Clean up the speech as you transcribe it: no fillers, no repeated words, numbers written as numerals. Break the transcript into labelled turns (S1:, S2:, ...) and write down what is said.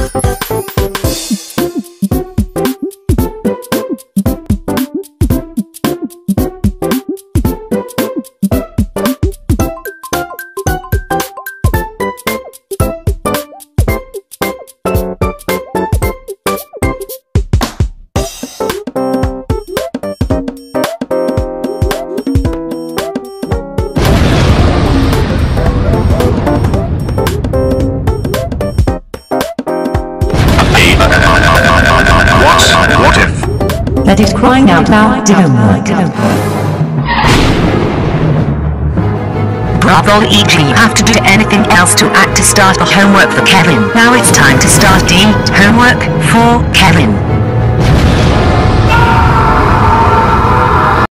S1: What if?
S2: That is crying out loud did homework.
S3: Bravo EG, you have to do anything else to act to start the homework for Kevin. Now it's time to start the homework for Kevin.